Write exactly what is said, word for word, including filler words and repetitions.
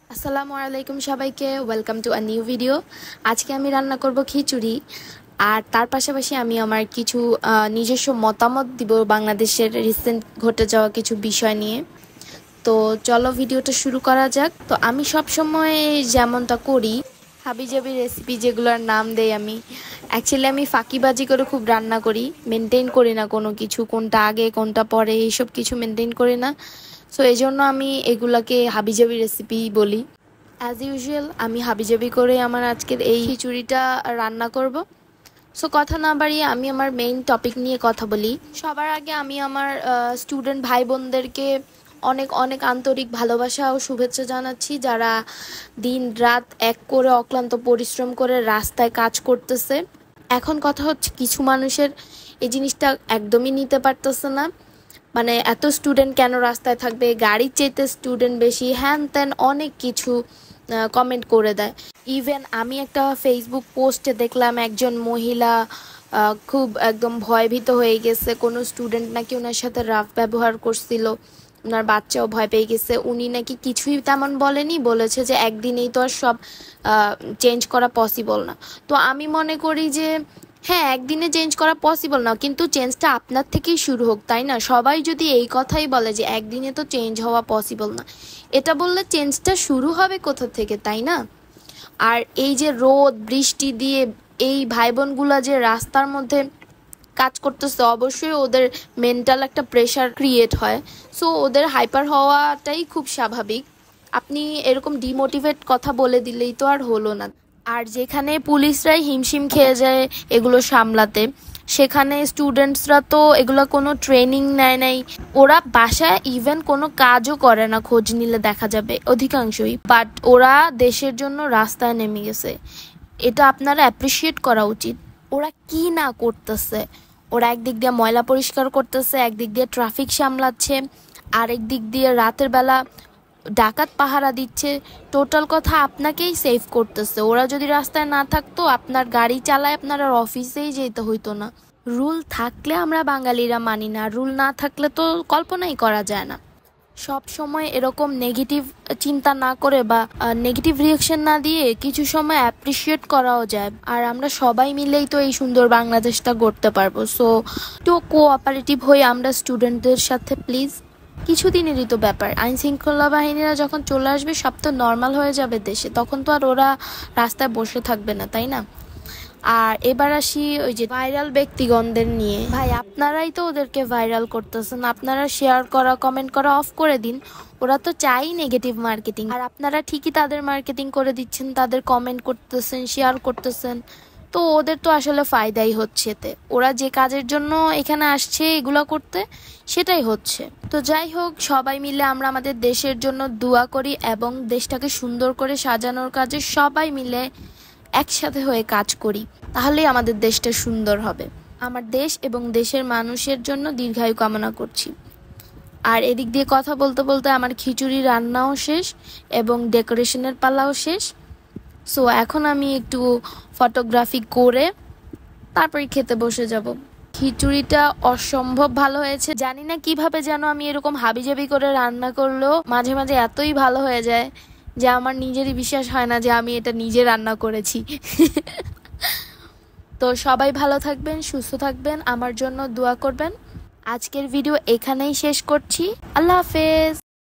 আসসালামু আলাইকুম সবাইকে, welcome to a new video. আজকে আমি রান্না করব খিচুড়ি, আর তার পাশাপাশি আমি আমার কিছু নিজস্ব মতামত দিব বাংলাদেশের রিসেন্ট ঘটে যাওয়া কিছু বিষয় নিয়ে। তো চলো ভিডিওটা শুরু করা যাক। তো আমি সব সময় যেমনটা করি, হাবিজাবি রেসিপি যেগুলোর নাম দেই আমি, অ্যাকচুয়ালি আমি ফাঁকিবাজি করে খুব রান্না করি, মেনটেন করি না কোনো কিছু, কোনটা আগে কোনটা পরে এইসব কিছু মেনটেন করি না। সো এই জন্য আমি এগুলাকে হাবিজাবি রেসিপি বলি। অ্যাজ ইউজুয়াল আমি হাবিজাবি করে আমার আজকের এই খিচুড়িটা রান্না করব। সো কথা না বাড়িয়ে আমি আমার মেইন টপিক নিয়ে কথা বলি। সবার আগে আমি আমার স্টুডেন্ট ভাই বোনদেরকে অনেক অনেক আন্তরিক ভালোবাসা ও শুভেচ্ছা জানাচ্ছি, যারা দিন রাত এক করে অক্লান্ত পরিশ্রম করে রাস্তায় কাজ করতেছে। এখন কথা হচ্ছে, কিছু মানুষের এই জিনিসটা একদমই নিতে পারতেছে না। মানে এত স্টুডেন্ট কেন রাস্তায় থাকবে, গাড়ির চাইতে স্টুডেন্ট বেশি, হ্যান ত্যান অনেক কিছু কমেন্ট করে দেয়। ইভেন আমি একটা ফেসবুক পোস্টে দেখলাম একজন মহিলা খুব একদম ভয়ভীত হয়ে গেছে, কোনো স্টুডেন্ট নাকি ওনার সাথে রাফ ব্যবহার করছিল, ওনার বাচ্চাও ভয় পেয়ে গেছে। উনি নাকি কিছুই তেমন বলেনি, বলেছে যে একদিনেই তো আর সব চেঞ্জ করা পসিবল না। তো আমি মনে করি যে হ্যাঁ, একদিনে চেঞ্জ করা পসিবল না, কিন্তু চেঞ্জটা আপনার থেকেই শুরু হোক, তাই না? সবাই যদি এই কথাই বলে যে একদিনে তো চেঞ্জ হওয়া পসিবল না, এটা বললে চেঞ্জটা শুরু হবে কোথা থেকে, তাই না? আর এই যে রোদ বৃষ্টি দিয়ে এই ভাই বোনগুলা যে রাস্তার মধ্যে কাজ করতেছে, অবশ্যই ওদের মেন্টাল একটা প্রেশার ক্রিয়েট হয়। সো ওদের হাইপার হওয়াটাই খুব স্বাভাবিক। আপনি এরকম ডিমোটিভেট কথা বলে দিলেই তো আর হলো না। আর যেখানে পুলিশরাই হিমশিম খেয়ে যায় এগুলো সামলাতে, সেখানে স্টুডেন্টসরা তো এগুলো কোনো ট্রেনিং নেয় নাই, ওরা বাসায় ইভেন কোনো কাজও করে না, খোঁজ নিলে দেখা যাবে অধিকাংশই। বাট ওরা দেশের জন্য রাস্তায় নেমে গেছে, এটা আপনারা অ্যাপ্রিসিয়েট করা উচিত। ওরা কি না করতেছে, ওরা একদিক দিয়ে ময়লা পরিষ্কার করতেছে, একদিক দিয়ে ট্রাফিক সামলাচ্ছে, আরেক দিক দিয়ে রাতের বেলা ডাকাত পাহারা দিচ্ছে। টোটাল কথা আপনাকেই সেভ করতেছে। ওরা যদি রাস্তায় না থাকতো, আপনার গাড়ি চালায় আপনার আর অফিসেই যেতে হইতো না। রুল থাকলে আমরা বাঙালিরা মানি না, রুল না থাকলে তো কল্পনাই করা যায় না। সব সময় এরকম নেগেটিভ চিন্তা না করে বা নেগেটিভ রিয়াকশন না দিয়ে কিছু সময় অ্যাপ্রিসিয়েট করাও যায়। আর আমরা সবাই মিলেই তো এই সুন্দর বাংলাদেশটা গড়তে পারবো। সো তো কোঅপারেটিভ হয়ে আমরা স্টুডেন্টদের সাথে প্লিজ, কিছুদিনেরই তো ব্যাপার, আইন শৃঙ্খলা বাহিনীরা যখন চলে আসবে সব তো নর্মাল হয়ে যাবে দেশে, তখন তো আর ওরা রাস্তায় বসে থাকবে না, তাই না? আর এবার আসি ওই যে ভাইরাল ব্যক্তিগণদের নিয়ে। ভাই, আপনারাই তো ওদেরকে ভাইরাল করতেছেন, আপনারা শেয়ার করা কমেন্ট করা অফ করে দিন। ওরা তো চাই নেগেটিভ মার্কেটিং, আর আপনারা ঠিকই তাদের মার্কেটিং করে দিচ্ছেন, তাদের কমেন্ট করতেছেন, শেয়ার করতেছেন। তো ওদের তো আসলে ফায়দাই হচ্ছে এতে, ওরা যে কাজের জন্য এখানে আসছে এগুলো করতে, সেটাই হচ্ছে। তো যাই হোক, সবাই মিলে আমরা আমাদের দেশের জন্য দোয়া করি এবং দেশটাকে সুন্দর করে সাজানোর কাজে সবাই মিলে একসাথে হয়ে কাজ করি, তাহলেই আমাদের দেশটা সুন্দর হবে। আমার দেশ এবং দেশের মানুষের জন্য দীর্ঘায়ু কামনা করছি। আর এদিক দিয়ে কথা বলতে বলতে আমার খিচুড়ি রান্নাও শেষ এবং ডেকোরেশনের পালাও শেষ। সো এখন আমি একটু ফটোগ্রাফি করে তারপরে খেতে বসে যাব। খিচুড়িটা অসম্ভব ভালো হয়েছে, জানি না কিভাবে যেন আমি এরকম হাবিজাবি করে রান্না করলেও মাঝে মাঝে এতই ভালো হয়ে যায় যে আমার নিজেরই বিশ্বাস হয় না যে আমি এটা নিজে রান্না করেছি। তো সবাই ভালো থাকবেন, সুস্থ থাকবেন, আমার জন্য দোয়া করবেন। আজকের ভিডিও এখানেই শেষ করছি। আল্লাহ হাফেজ।